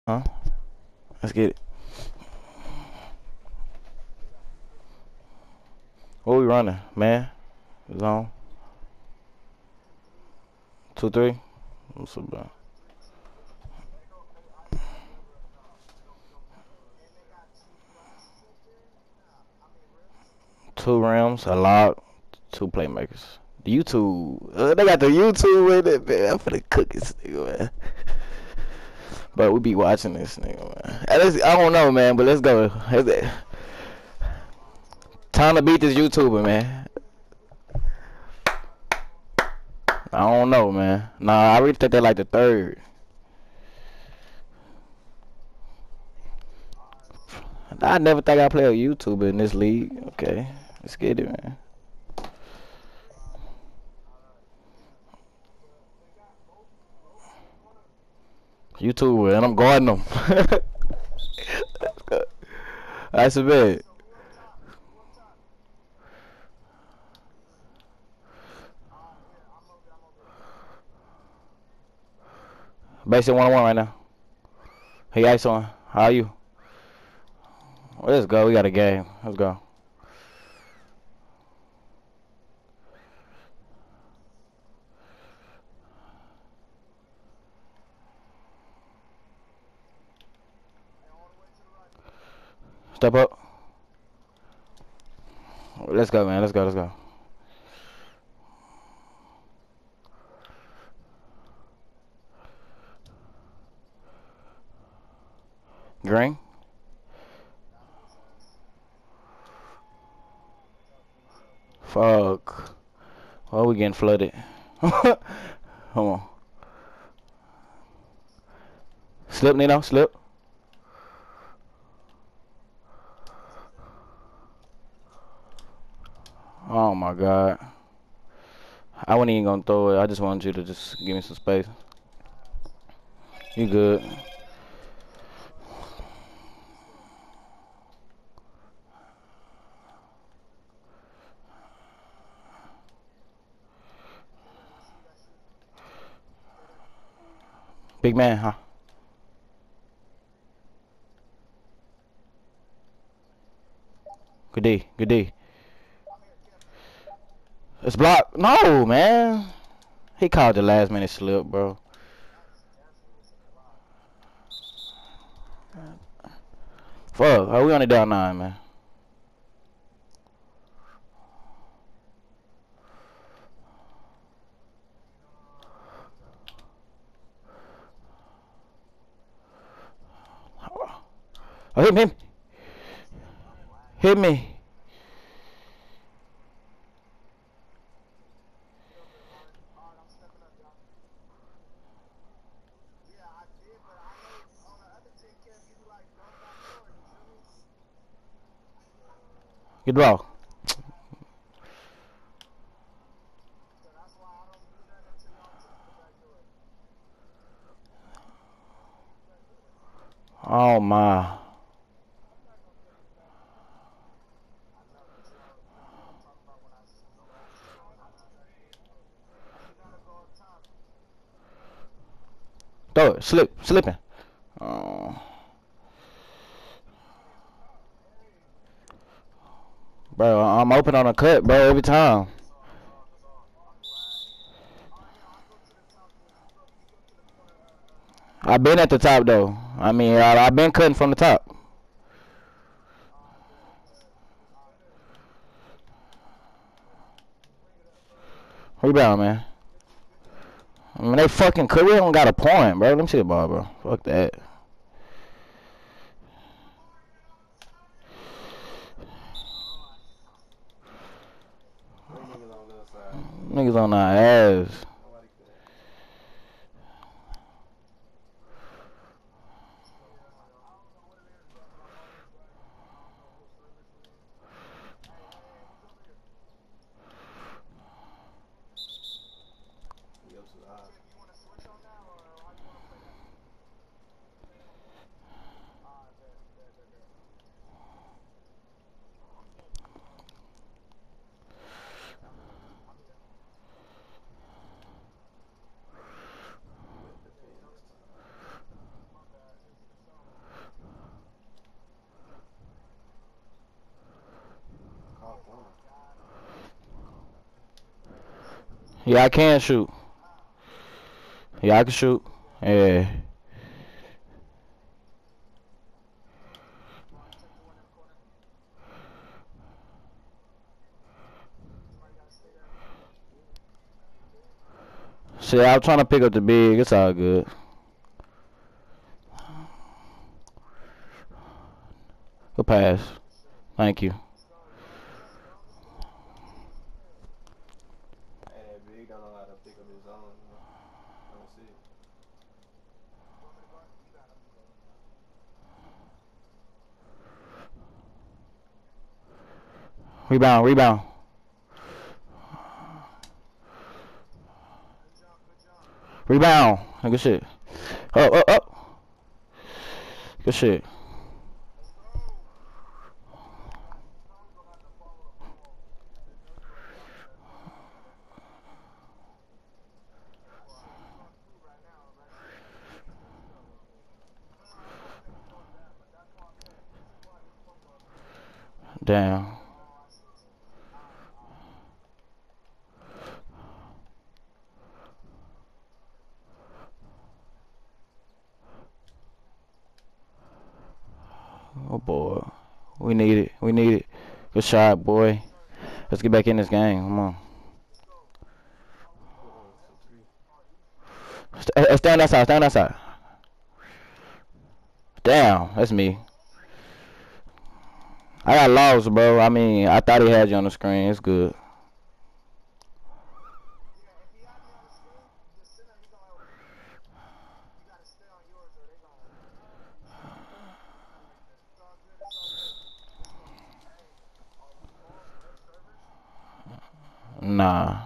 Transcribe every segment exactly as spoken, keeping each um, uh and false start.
Huh? Let's get it. What we running, man? It's on. Two, three. What's up, bro? Two rims, a lock, two playmakers. The YouTube, uh, they got the YouTube with it, man. I'm finna cook this nigga, man. But we be watching this nigga, man. At least, I don't know, man, but let's go. Time to beat this YouTuber, man. I don't know, man. Nah, I really think they like the third. I never think I play a YouTuber in this league. Okay, let's get it, man. YouTuber, and I'm guarding them. That's a bit. Basically one on one right now. Hey, ice on. How are you? Well, let's go. We got a game. Let's go. Step up. Let's go, man. Let's go. Let's go. Green. Fuck. Why we getting flooded? Come on. Slip, Nino. Slip. Oh my God. I wasn't even gonna throw it. I just wanted you to just give me some space. You good? Big man, huh? Good D. Good D. It's blocked. No, man. He called the last minute slip, bro. Fuck. Are we only down nine, man? Oh, hit me. Hit me. Good ball. Oh my. Throw it. Slip. Slipping. Oh. Bro, I'm open on a cut, bro, every time. I've been at the top, though. I mean, I, I've been cutting from the top. Rebound, man. I mean, they fucking could. We don't got a point, bro. Let me see the ball, bro. Fuck that. Niggas on our ass. Yeah, I can shoot. Yeah, I can shoot. Yeah. See, I'm trying to pick up the big. It's all good. Good pass. Thank you. Hey, that big don't know how to pick up his own. You know? I don't see it. Rebound, rebound. Rebound. Good shit. Up, up, up. Good shit. Damn. Oh boy. We need it. We need it. Good shot, boy. Let's get back in this game. Come on. Uh-uh, it's a three. St hey, stand outside. Stand outside. Damn. That's me. I got lost, bro. I mean, I thought he had you on the screen. It's good. Nah.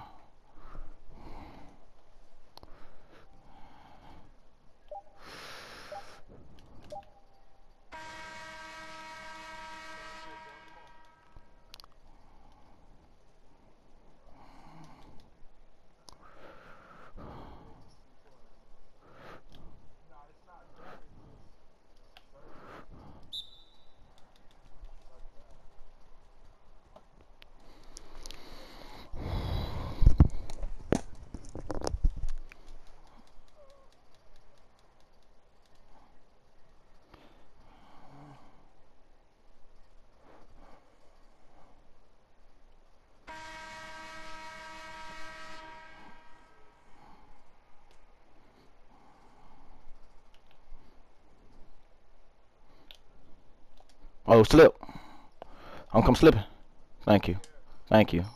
Oh, slip. I'm come slipping. Thank you. Thank you.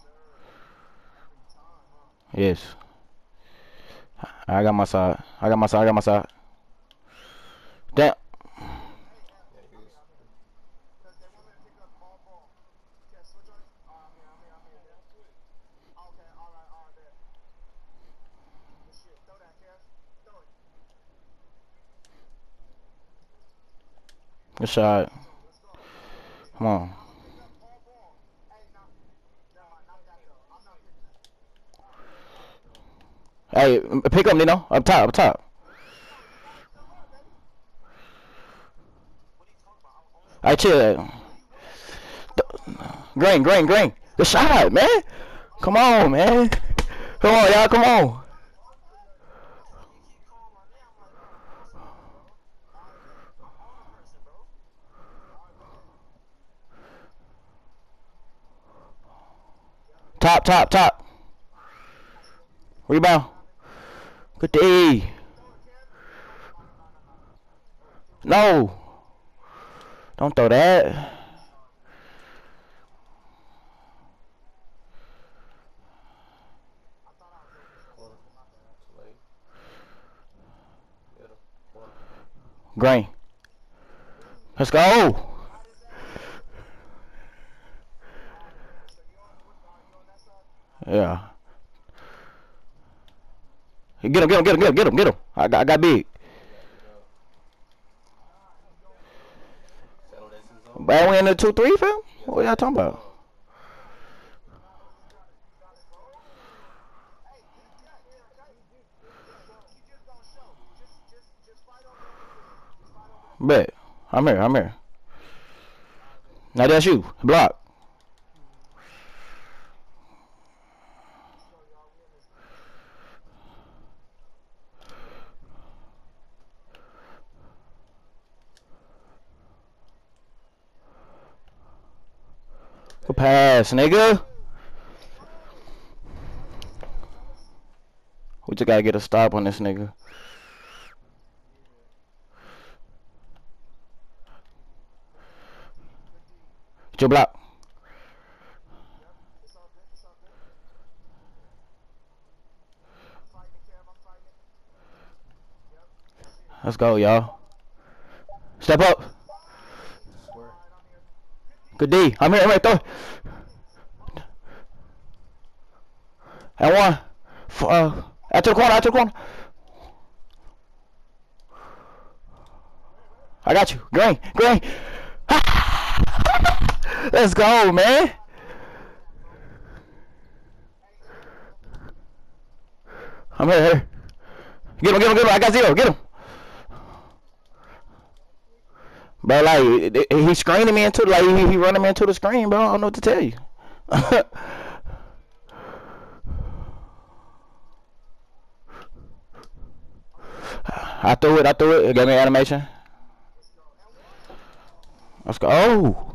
Yes. I got my side. I got my side. I got my side. Damn. Yeah, he was. Good shot. Come on. Hey, pick up, Nino. Up top. Up top. Hey, chill. Green, green, green. Good shot, man. Come on, man. Come on, y'all. Come on. Top, top, top. Rebound. Good D. No. Don't throw that. Corner. Too late. Middle. Corner. Green. Let's go. Yeah. Get him, get him, get him, get him, get him, get him. I got, I got big. You got big dog. Settle that in zone. But we in the two three, fam? You gotta What y'all settle that talking in about? zone. Bet. I'm here, I'm here. Now that's you. Block. Good pass, nigga. We just gotta get a stop on this nigga. Get your block. Let's go, y'all. Step up. Good D. I'm here. I'm right there. And one. F uh, out to the corner. Out to the corner. I got you. Green. Green. Let's go, man. I'm here. Here. Get him. Get him. Get him. I got zero. Get him. Bro, like, he screening me into, like, he, he running me into the screen, bro. I don't know what to tell you. I threw it, I threw it. It gave me animation. Let's go. Oh.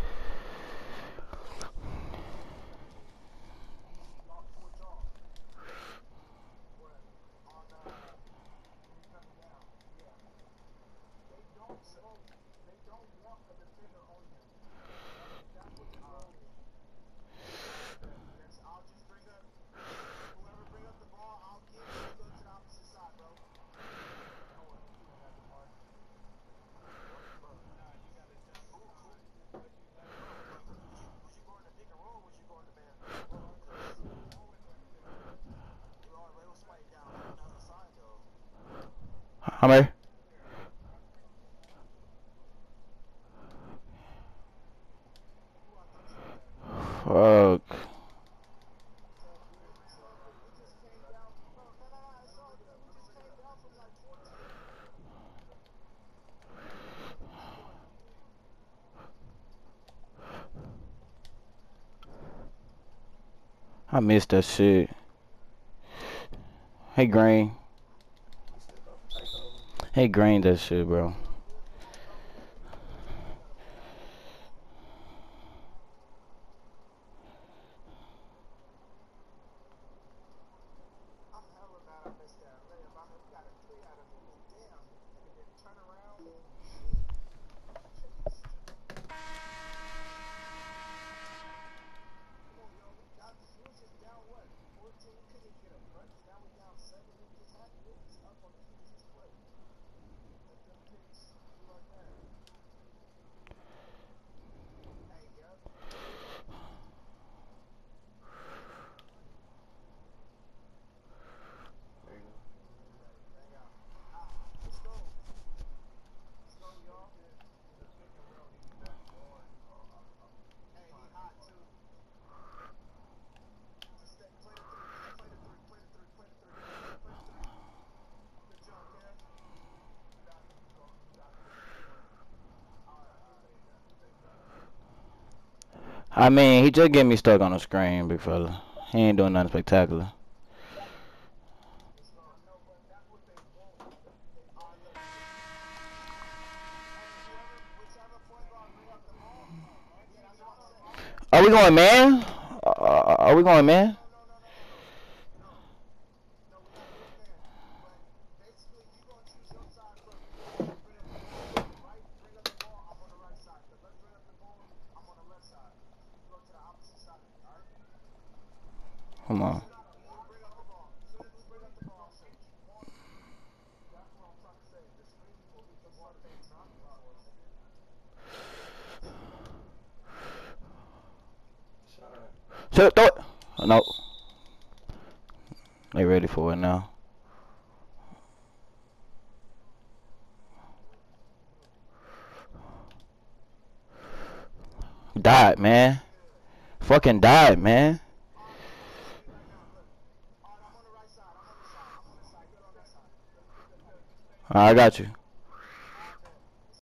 I'm here. Fuck. I missed that shit. Hey, Green. Hey, Green, that shit, bro. I mean, he just get me stuck on the screen, big fella. He ain't doing nothing spectacular. Are we going, man? Uh, are we going, man? Come on. So, throw it. Oh, no. They ready for it now. Died, man. Fucking died, man. I got you.